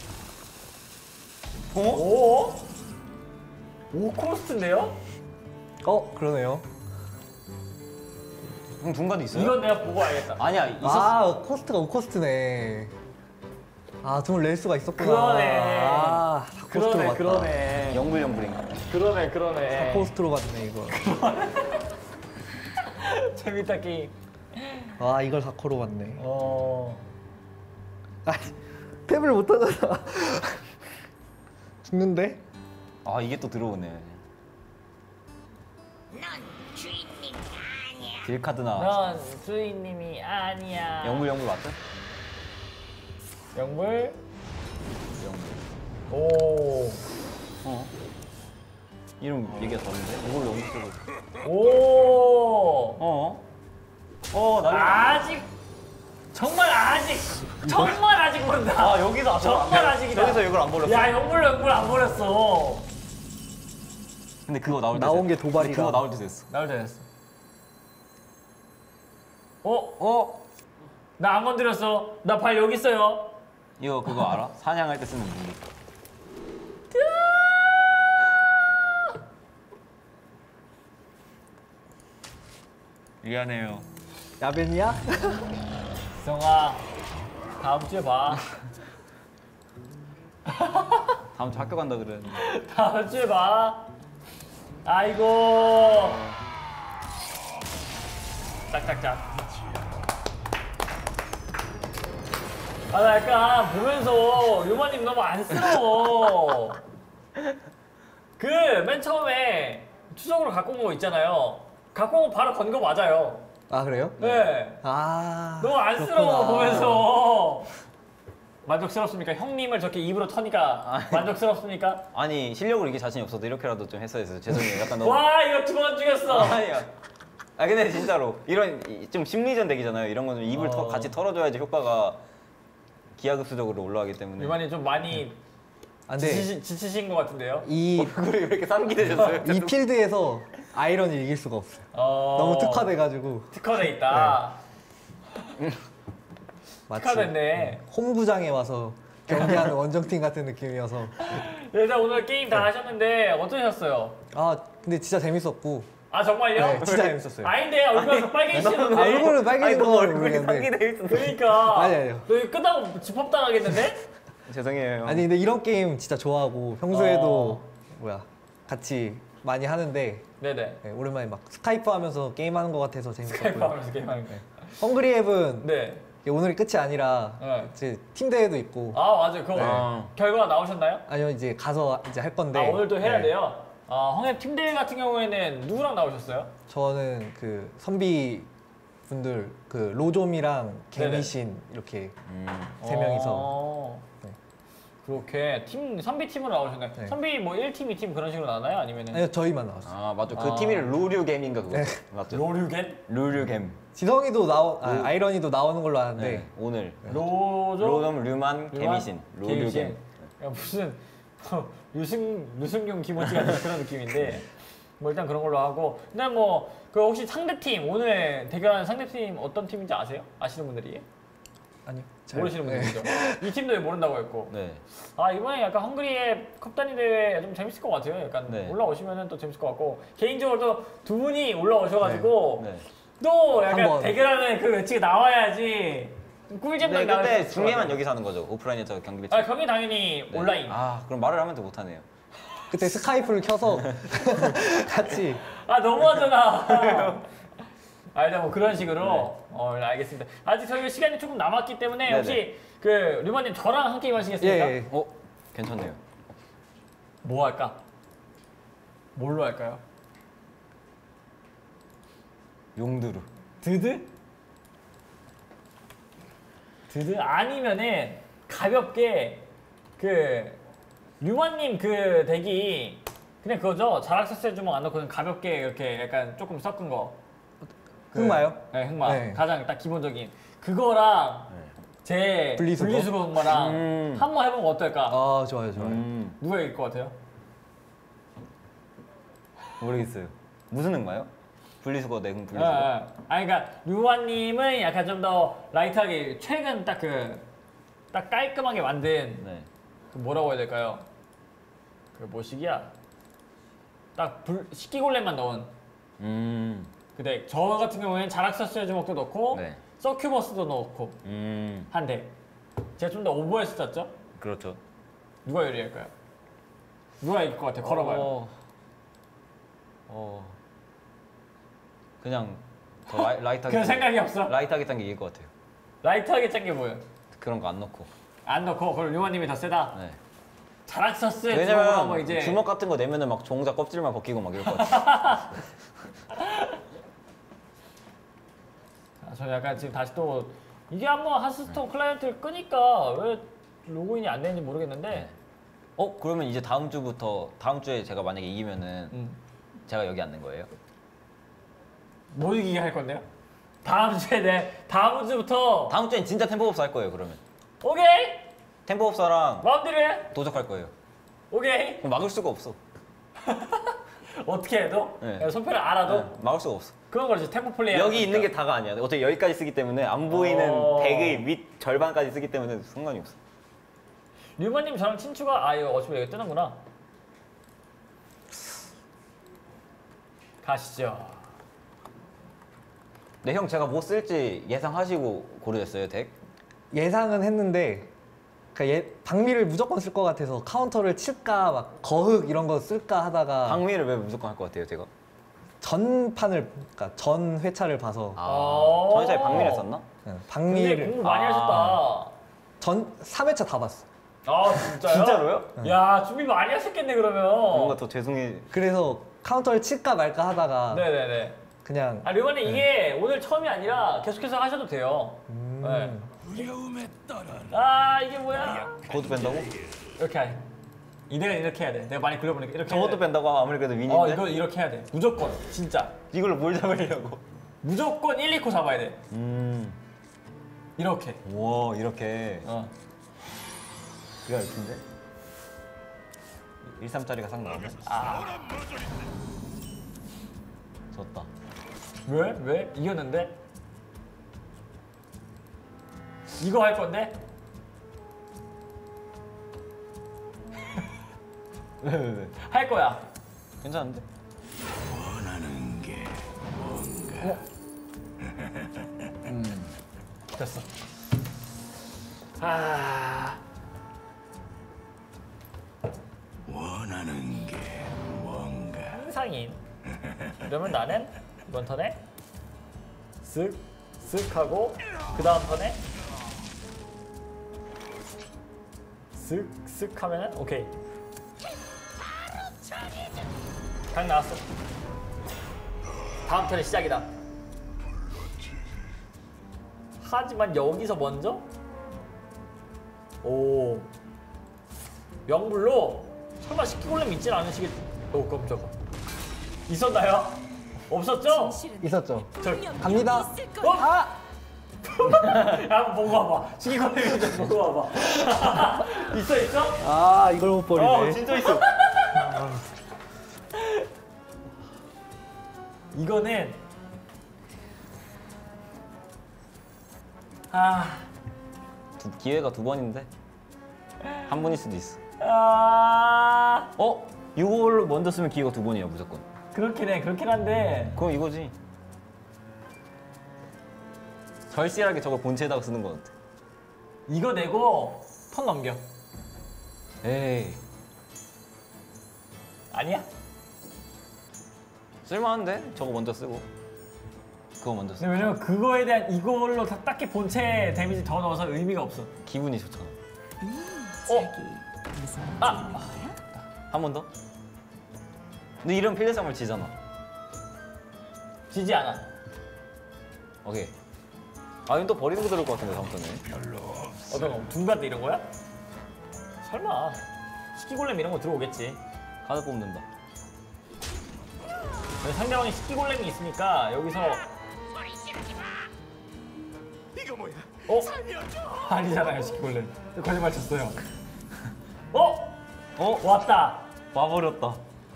어? 오? 오 코스트인데요? 어 그러네요. 형 중간도 있어요? 이건 내가 보고 알겠다. 아니야 있었어. 아 코스트가 오코스트네. 아 등을 낼 수가 있었구나. 그러네. 아 사코스트로 그러네 봤다. 그러네. 영불 영불인가? 그러네 그러네. 사코스트로 봤네 이거. 재밌다 게임. 아 이걸 사코로 봤네. 어. 아 탭을 못 하잖아. 죽는데? 아 이게 또 들어오네. 딜카드나 넌 주인님이 아니야. 영불 영불 맞죠? 영불. 영불. 오. 어? 이름 얘기가 다른데? 이걸로 영불 쓰고. 오. 어? 어 나를. 아직 정말 아직 정말 아직 모른다. 아 여기서 정말 아직이다. 여기서 이걸 안 버렸어. 야 영불 영불 안 버렸어. 근데 그거 나올 때 나온 됐- 게 도발이라. 근데 그거 나올 때 됐어. 나올 때 됐어. 어? 어? 나 안 건드렸어. 나 발 여기 있어요. 이거 그거 알아? 사냥할 때 쓰는 무기. 미안해요. 야벤이야? 성아 다음 주에 봐. 다음 주 학교 간다 그랬는데. 다음 주에 봐. 아이고. 짝짝짝. 아, 나 약간 보면서 요마님 너무 안쓰러워. 그 맨 처음에 추석으로 갖고 온 거 있잖아요. 갖고 온 거 바로 건 거 맞아요. 아 그래요? 네. 아 너무 안쓰러워 그렇구나. 보면서. 만족스럽습니까? 형님을 저렇게 입으로 터니까 만족스럽습니까? 아니 실력으로 이게 자신이 없어도 이렇게라도 좀 했어야 해서 죄송해요. 약간 너무. 와 이거 두 번 죽였어. 아니야. 아 근데 진짜로 이런 이- 좀 심리전 덱이잖아요. 이런 건 좀 입을 터, 어. 같이 털어줘야지 효과가 기하급수적으로 올라가기 때문에. 유만이 좀 많이 아, 근데 지치신, 지치신 것 같은데요? 이, 얼굴이 왜 이렇게 상기되셨어요? 이 필드에서 아이런을 이길 수가 없어요. 어... 너무 특화돼가지고 특화돼 있다. 마치 특화됐네. 홈구장에 와서 경기하는 원정팀 같은 느낌이어서 일단 오늘 게임 다 하셨는데 어떠셨어요? 아 근데 진짜 재밌었고 아 정말요? 네, 진짜 재밌었어요. 아닌데 얼굴이 빨개지는데. 아, 얼굴은 빨개진 건 얼굴이 모르겠는데. 상기돼 있어. 그러니까. 아니, 아니요. 너 이거 끝나고 집합당하겠는데? 죄송해요. 아니 근데 이런 게임 진짜 좋아하고 평소에도 뭐야 같이 많이 하는데 네네. 네, 오랜만에 막 스카이프 하면서 게임하는 것 같아서 스카이프 재밌었고요. 하면서 게임하는 거. 헝그리 앱은 네. 이게 오늘이 끝이 아니라 네. 이제 팀 대회도 있고 아 맞아요. 그거 네. 결과 나오셨나요? 아니요 이제 가서 이제 할 건데 아 오늘도 해야 네. 돼요. 아 헝앱 팀대회 같은 경우에는 누구랑 나오셨어요? 저는 그 선비 분들 그 로좀이랑 개미신 이렇게 음. 세 명이서 어. 네. 그렇게 팀 선비 팀으로 나오셨나요? 네. 선비 뭐 일 팀, 이 팀 그런 식으로 나나요? 아니면은 아니요 저희만 나왔어요. 아 맞죠. 그 아. 팀이 루류겜인가 그거. 네. 맞죠. 로류겐? 루류겜. 지성이도 나오 아, 로- 아이러니도 나오는 걸로 아는데 네. 오늘 로조? 로놈 류만 류만? 개미신 개미신. 루류겜. 야, 무슨 뭐, 류승 류승용 김호치 같은 그런 느낌인데 뭐 일단 그런 걸로 하고 그다음 뭐그 혹시 상대 팀 오늘 대결하는 상대 팀 어떤 팀인지 아세요? 아시는 분들이 아니요 잘- 모르시는 네. 분들이죠. 이 팀도 왜 모른다고 했고 네. 아 이번에 약간 헝그리의 컵단위 대회 좀 재밌을 것 같아요. 약간 네. 올라오시면은 또 재밌을 것 같고 개인적으로 두 분이 올라오셔가지고 네. 또 약간 한번. 대결하는 그 매치가 나와야지 꿀잼 네, 나올 근데 것 중계만 같아요. 여기서 하는 거죠. 오프라인에서 경기 배치. 아 경기 당연히 네. 온라인. 아 그럼 말을 하면 더 못하네요. 그때 스카이프를 켜서 같이 아 너무하잖아. 아 일단 뭐 그런 식으로 네. 어 알겠습니다. 아직 저희 시간이 조금 남았기 때문에 네네. 혹시 그 류마님 저랑 한 게임 하시겠습니까? 예, 예. 어 괜찮네요. 뭐 할까? 뭘로 할까요? 용두루. 드드? 드드 아니면은 가볍게 그 류마님 그 덱이 그냥 그거죠. 자락서스의 주먹 안 넣고 그냥 가볍게 이렇게 약간 조금 섞은 거. 그- 흑마요? 네, 흑마. 네. 가장 딱 기본적인 그거랑 제 분리수거? 분리수거 흑마랑 음. 한번 해보면 어떨까? 아 좋아요 좋아요. 음 누가 이길 것 같아요? 모르겠어요. 무슨 흑마요? 분리수거 내금 아, 분리수거. 아. 아니 그러니까 류마님은 약간 좀 더 라이트하게 최근 딱 그 딱 깔끔하게 만든 네. 그 뭐라고 해야 될까요? 그 뭐시기야? 딱 불, 식기골렘만 넣은 음. 근데 저 같은 경우에는 자락서스의 주먹도 넣고 네. 서큐버스도 넣고 음. 한데 제가 좀 더 오버해서 짰죠? 그렇죠. 누가 유리할까요? 누가 이길 것 같아요? 걸어봐요. 어. 어. 그냥 더 라이, 라이트하게. 그런 생각이 없어? 라이트하게 짠 게 이길 것 같아요. 라이트하게 짠 게 뭐예요? 그런 거 안 넣고. 안 넣고 그럼 류마님이 더 세다? 네. 자락서스의 주먹으로 한번 왜냐면 이제 주먹 같은 거 내면은 막 종자 껍질만 벗기고 막 이럴 것 같아. 아, 저 약간 지금 다시 또 이게 한번 하스스톤 클라이언트를 끄니까 왜 로그인이 안 되는지 모르겠는데 네. 어 그러면 이제 다음 주부터 다음 주에 제가 만약에 이기면은 음, 제가 여기 앉는 거예요? 못 이기게 할 건데요? 다음 주에 내 다음 주부터 다음 주엔 진짜 템포법사 할 거예요. 그러면 오케이 템포법사랑 마음대로 해 도적할 거예요. 오케이 그럼 막을 수가 없어. 어떻게 해도 네. 손편을 알아도 네, 막을 수가 없어. 그런 거지 템포 플레이 여기 있는 게 다가 아니야. 어차피 여기까지 쓰기 때문에 안 보이는 어. 덱의 윗 절반까지 쓰기 때문에 상관이 없어. 류마님 저랑 친추가 아 이거 어차피 여기 뜨는구나 가시죠. 네, 형 제가 뭐 쓸지 예상하시고 고르셨어요, 덱? 예상은 했는데 그러니까 예, 방미를 무조건 쓸 것 같아서 카운터를 칠까 막 거흑 이런 거 쓸까 하다가 방미를 왜 무조건 할 것 같아요, 제가? 전판을 그러니까 전 회차를 봐서 어. 전 회차에 방미를 썼나? 응, 근데 방미를 공부 많이 아. 하셨다. 전 삼 회차 다 봤어. 아 진짜요? 진짜로요? 야 준비 많이 하셨겠네 그러면. 뭔가 더 죄송해. 그래서 카운터를 칠까 말까 하다가 네네네. 그냥 아 류마님 이게 오늘 처음이 아니라 계속해서 하셔도 돼요. 음, 네. 두려움에 떨어 아 이게 뭐야? 그것도 뺀다고? 이렇게 해. 이대는 이렇게 해야 돼. 내가 많이 굴려보니까 이렇게. 저것도 해야 돼. 뺀다고 아무리 그래도 윈인데? 어 이거 이렇게 해야 돼. 무조건 진짜. 이걸로 뭘 잡으려고? 무조건 일, 이 코 잡아야 돼. 음. 이렇게. 우와, 이렇게. 어. 그가 이렇게인데? 일, 삼짜리가 상 나오네? 아 졌다. 왜? 왜? 이겼는데? 이거 할 건데? 왜, 왜, 왜? 할 거야. 괜찮은데? 원하는 게 음. 됐어. 아, 원하는 게 뭔가. 상인. 이러면 나는 이번 턴에 쓱, 쓱 하고 그 다음 턴에 쓱, 쓱 하면은 오케이. 강 나왔어. 다음 턴의 시작이다. 하지만 여기서 먼저 오 명불로 설마 식기골렘 있진 않으시겠? 오 깜짝아. 있었나요? 없었죠? 진실은 있었죠. 분명 갑니다. 여기 있을 어? 거야. 아! 야, 한번 보고 와봐. 식기골렘 좀 보고 와봐. 있어 있어? 아, 이걸 못 버리네. 어 진짜 있어. 이거는 아, 두, 기회가 두 번인데 한 번일 수도 있어. 아 어? 이걸 먼저 쓰면 기회가 두 번이야 무조건. 그렇긴 해 그렇긴 한데 그럼 이거지. 절실하게 저걸 본체에다가 쓰는 것 같아. 이거 내고 턴 넘겨. 에이 아니야? 쓸만한데? 저거 먼저 쓰고 그거 먼저 쓰고 근데 왜냐면 그거에 대한 이걸로 다- 딱히 본체 데미지 더 넣어서 의미가 없어. 기분이 좋잖아. 자기 무슨 아! 문제 있는 거야? 한 번 더? 근데 이런 필드 싸움을 지잖아. 지지 않아. 오케이. 아 이건 또 버리는 거 들을 것 같은데 다음 턴에. 어떤 거? 둠가드 이런 거야? 설마 식기골렘 이런 거 들어오겠지. 카드 뽑는다. 근데 상대방이 식기골렘이 있으니까 여기서 이거 뭐야? 어? 아니잖아요 식기골렘. 거짓말 쳤어요. 어? 어? 왔다. 와버렸다.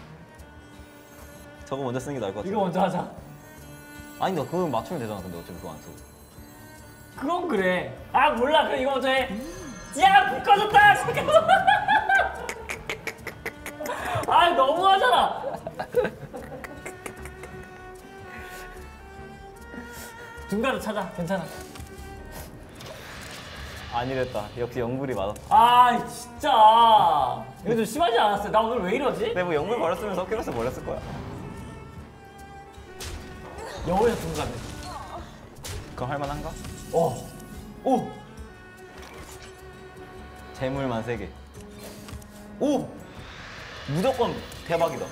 저거 먼저 쓰는 게 나을 것 같아. 이거 먼저 하자. 아니 너 그거 맞추면 되잖아. 근데 어차피 그거 안 쓰고. 그건 그래. 아 몰라. 그럼 이거 먼저 해. 야, 불 꺼졌다. 잠깐만. 아 너무하잖아. 둠가드 찾아. 괜찮아. 아니랬다. 역시 영불이 맞았다. 아 진짜. 이거 좀 심하지 않았어요? 나 오늘 왜 이러지? 근데 뭐 영불 버렸으면 서큐러스 버렸을 거야. 여기서 둠가드. 그럼 할만한가? 어. 오. 재물만 세 개. 오! 무조건 대박이다.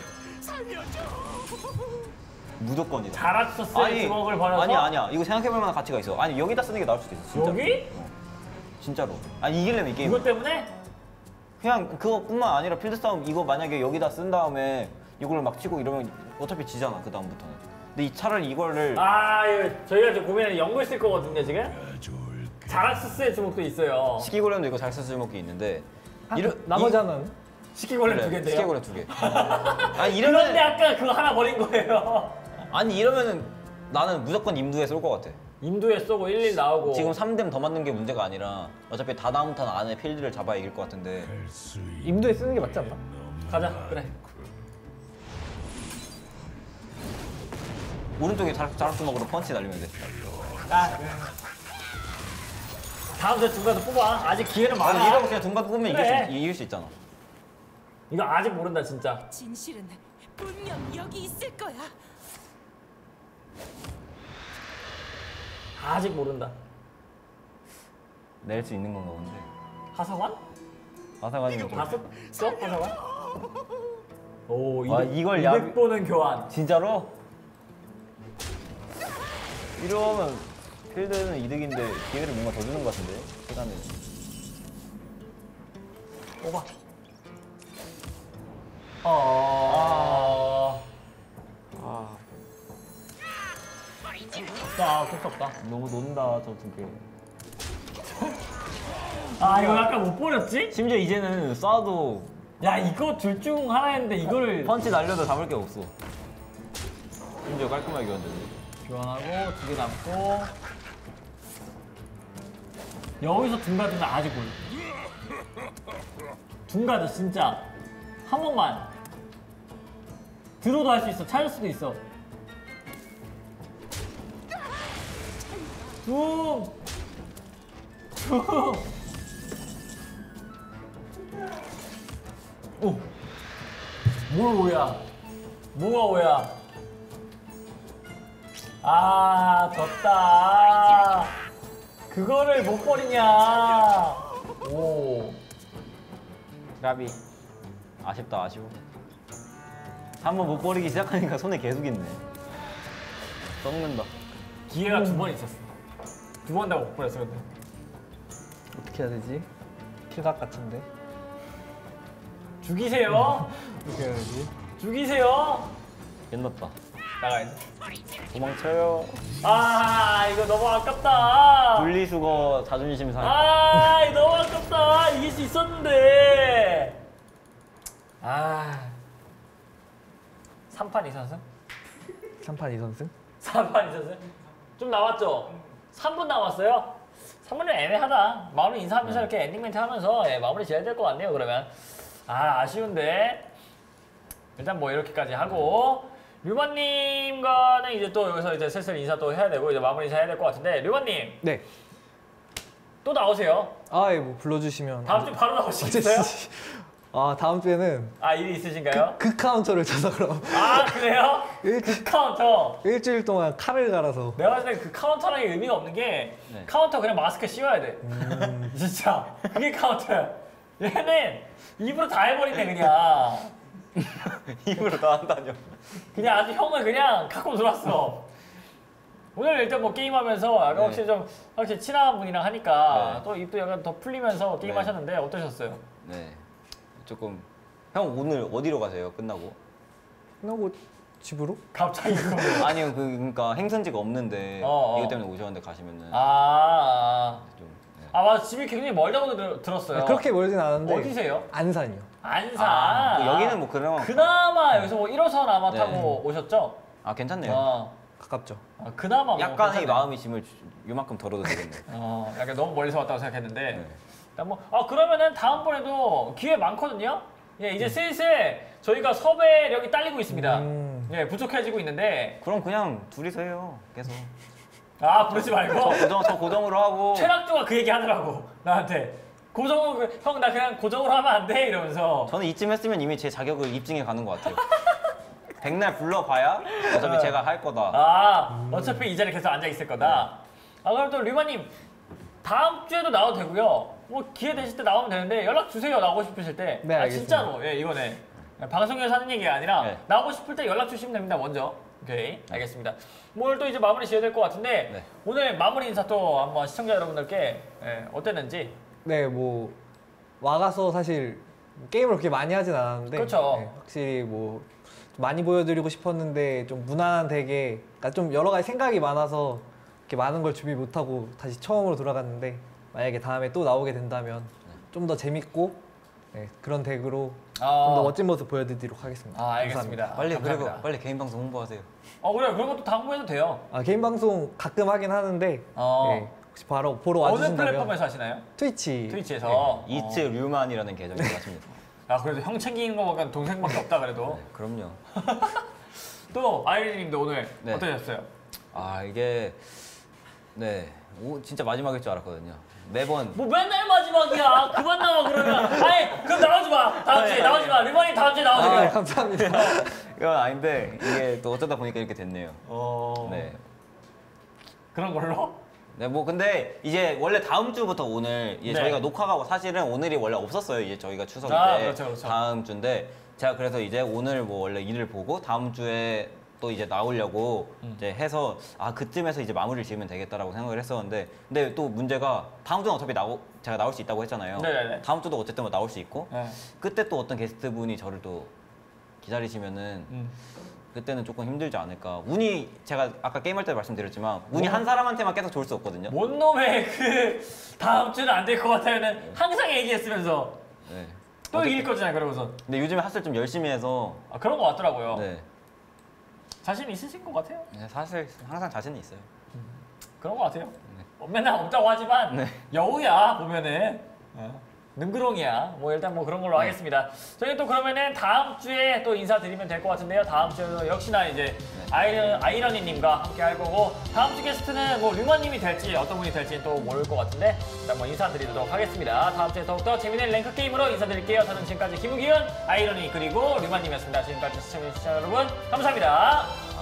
무조건이다. 자락서스의 주먹을 버려서. 아니 아니야. 이거 생각해볼 만한 가치가 있어. 아니 여기다 쓰는 게 나을 수도 있어. 진짜. 여기? 진짜로. 아니 이기려면 이 게임. 이것 때문에? 그냥 그거뿐만 아니라 필드 싸움 이거 만약에 여기다 쓴 다음에 이걸 막 치고 이러면 어차피 지잖아 그 다음부터는. 근데 이 차라리 이거를 아, 이거 저희가 지금 고민하는 연구를 쓸 거거든요 지금. 좋을까? 자락서스의 주먹도 있어요. 식기고렘도 이거 잘 쓸 게 있는데 아, 이러- 나머지 하나는? 식기골렘 그래, 두 개인데요. 식기고렘 두 개. 아니 그런데 이러면 아까 그거 하나 버린 거예요. 아니 이러면은 나는 무조건 임두에 쏠 것 같아. 임도에 쏘고 일일 나오고. 지금 삼 댐 더 맞는 게 문제가 아니라 어차피 다 다음 턴 안에 필드를 잡아야 이길 것 같은데. 할수 있는 임도에 쓰는 게 맞지 않나? 가자. 그래. 오른쪽에 자락, 자락수먹으로 펀치 날리면 돼. 아, 그래. 다음 주 중간도 뽑아. 아직 기회는 아, 많아. 이러고 그냥 돈가스 뽑으면 이길, 그래. 수, 이길 수 있잖아. 이거 아직 모른다 진짜. 진실은 분명 여기 있을 거야. 아직 모른다. 낼 수 있는 건가 본데. 하사관? 화사관이면 좀. 봤어? 써? 하사관? 오, 와, 이백, 이걸 이백 야- 번은 교환. 진짜로? 이러면 필드는 이득인데 기회를 뭔가 더 주는 것 같은데 시간을. 뽑아. 어. 아 없다, 어쩔 수 없다. 너무 논다 저 두 개. 아, 이거 약간 못 버렸지? 심지어 이제는 쏴도 야, 이거 둘 중 하나였는데 이거를 펀치 날려도 잡을 게 없어. 심지어 깔끔하게 교환되네. 교환하고 두 개 남고. 여기서 둔가드는 아직 몰라. 둔가드 진짜 한 번만 들어도 할 수 있어. 찾을 수도 있어. 둠! 둠! 오! 뭘 오야? 뭐가 오야? 아, 졌다. 그거를 못 버리냐? 오. 라비. 아쉽다, 아쉬워. 한 번 못 버리기 시작하니까 손에 계속 있네. 썩는다. 기회가 두 번 있었어. 두 번 다 못 버렸어, 근데. 어떻게 해야 되지? 킬각 같은데. 죽이세요. 어떻게 해야 되지? 죽이세요. 끝났다. 나가야지. 도망쳐요. 아, 이거 너무 아깝다. 분리수거 자존심 상해. 아, 이거 너무 아깝다. 이길 수 있었는데. 아. 삼 판 이 선승? 삼 판 이 선승? 삼 판 이 선승? 좀 남았죠? 삼 분 남았어요? 삼 분은 애매하다. 마무리 인사하면서 네. 이렇게 엔딩 멘트 하면서 예, 마무리 지어야 될 것 같네요, 그러면. 아, 아쉬운데. 일단 뭐 이렇게까지 하고. 류만님과는 이제 또 여기서 이제 슬슬 인사 또 해야 되고, 이제 마무리 인사 해야 될 것 같은데, 류만님, 네. 또 나오세요. 아, 예, 뭐 불러주시면. 다음 주 바로 나오시겠어요? 아, 다음 주에는 아, 일이 있으신가요? 그 카운터를 쳐서 그럼 아, 그래요? 일주일, 그 카운터. 일주일 동안 칼을 갈아서. 내가 봤을 때 그 카운터라는 게 의미가 없는 게 네. 카운터 그냥 마스크 씌워야 돼. 진짜 그게 카운터야. 얘는 입으로 다 해버리네 그냥. 입으로 다 한다뇨. 그냥 아주 형을 그냥 갖고 들어왔어. 오늘 일단 뭐 게임하면서 아까 네. 혹시 좀 확실히 친한 분이랑 하니까 네. 또 입도 약간 더 풀리면서 네. 게임하셨는데 어떠셨어요? 네. 조금. 형 오늘 어디로 가세요? 끝나고? 끝나고 집으로? 갑자기 그거. 아니요, 그 그러니까 행선지가 없는데 어, 어. 이것 때문에 오셨는데 가시면은 아, 아, 좀. 네. 아 맞아 집이 굉장히 멀다고 들, 들었어요. 아, 그렇게 멀진 않은데. 어디세요? 안산이요. 안산. 아, 그 여기는 뭐 그나마 그나마 여기서 뭐 일 호선 아마 네. 타고 오셨죠? 아 괜찮네요. 어, 가깝죠. 아, 그나마 뭐 약간의 괜찮네. 마음이 짐을 주- 요만큼 덜어도 되겠네요. 어, 약간 너무 멀리서 왔다고 생각했는데. 네. 일단 뭐, 아 그러면은 다음번에도 기회 많거든요. 예, 이제 슬슬 저희가 섭외력이 딸리고 있습니다. 음. 예, 부족해지고 있는데. 그럼 그냥 둘이서 해요. 계속. 아 부르지 말고. 저 고정 저 고정으로 하고. 최락조가 그 얘기 하더라고 나한테. 고정으로 형 나 그냥 고정으로 하면 안 돼 이러면서. 저는 이쯤 했으면 이미 제 자격을 입증해 가는 것 같아요. 백날 불러봐야 어차피 제가 할 거다. 아 어차피 이 자리에 계속 앉아 있을 거다. 아 그럼 또 류마님 다음 주에도 나와도 되고요. 뭐 기회 되실 때 나오면 되는데 연락 주세요 나오고 싶으실 때. 네, 아, 알겠습니다. 진짜로 예 이거네. 방송에서 하는 얘기가 아니라 네. 나오고 싶을 때 연락 주시면 됩니다 먼저. 오케이 알겠습니다. 뭐 오늘 또 이제 마무리 지어야 될 것 같은데 네. 오늘 마무리 인사 또 한번 시청자 여러분들께 예, 어땠는지. 네, 뭐 와가서 사실 게임을 그렇게 많이 하진 않았는데. 그렇죠. 네, 확실히 뭐 좀 많이 보여드리고 싶었는데 좀 무난한 되게, 그러니까 좀 여러 가지 생각이 많아서 이렇게 많은 걸 준비 못하고 다시 처음으로 돌아갔는데 만약에 다음에 또 나오게 된다면 좀 더 재밌고 네, 그런 덱으로 좀 더 멋진 모습 보여드리도록 하겠습니다. 아 알겠습니다. 빨리 감사합니다. 그리고 빨리 개인 방송 홍보하세요. 어 그래 그런 것도 다 홍보해도 돼요. 아, 개인 방송 가끔 하긴 하는데 어. 네, 혹시 바로 보러 어느 와주신다면 플랫폼에서 하시나요? 트위치. 트위치에서. 네. 어. 이츠 류만이라는 계정이 맞습니다. 아 그래도 형 챙기는 거보다 동생밖에 없다 그래도. 네, 그럼요. 또 아이리님도 오늘 네. 어떠셨어요? 아 이게 네 오, 진짜 마지막일 줄 알았거든요. 매번 뭐 맨날 마지막이야. 그만 나와 그러면. 아니 그럼 나오지 마. 다음 주에 나오지 마. 르반이 다음 주에 아, 네, 나오세요. 감사합니다. 이건 아닌데 이게 또 어쩌다 보니까 이렇게 됐네요. 어. 네. 그런 걸로? 네, 뭐 근데 이제 원래 다음 주부터 오늘 이제 네. 저희가 녹화가 사실은 오늘이 원래 없었어요. 이제 저희가 추석인데 아, 그렇죠, 그렇죠. 다음 주인데 제가 그래서 이제 오늘 뭐 원래 일을 보고 다음 주에 또 이제 나오려고 음. 이제 해서 아 그쯤에서 이제 마무리를 지으면 되겠다라고 생각을 했었는데 근데 또 문제가 다음 주는 어차피 나오 제가 나올 수 있다고 했잖아요. 네네네. 다음 주도 어쨌든 뭐 나올 수 있고 네. 그때 또 어떤 게스트분이 저를 또 기다리시면은 음. 그때는 조금 힘들지 않을까. 운이 제가 아까 게임할 때 말씀드렸지만 운이 뭐? 한 사람한테만 계속 좋을 수 없거든요. 뭔 놈의 그 다음 주는 안 될 것 같아요는 항상 얘기했으면서 네. 또 어쨌든- 이길 거잖아요. 그러고서. 근데 요즘에 핫을 좀 열심히 해서 아 그런 거 같더라고요. 네. 자신 있으신 것 같아요. 네, 사실 항상 자신이 있어요. 그런 것 같아요. 어, 맨날 없다고 하지만 네. 여우야 보면은. 어. 능그렁이야. 뭐 일단 뭐 그런 걸로 하겠습니다. 저희 또 그러면은 다음 주에 또 인사드리면 될 것 같은데요. 다음 주에도 역시나 이제 아이런, 아이러니님과 함께 할 거고 다음 주 게스트는 뭐 류마님이 될지 어떤 분이 될지 또 모를 것 같은데 일단 뭐 인사드리도록 하겠습니다. 다음 주에 더욱더 재밌는 랭크 게임으로 인사드릴게요. 저는 지금까지 김우기훈, 아이러니 그리고 류마님이었습니다. 지금까지 시청해주신 여러분 감사합니다.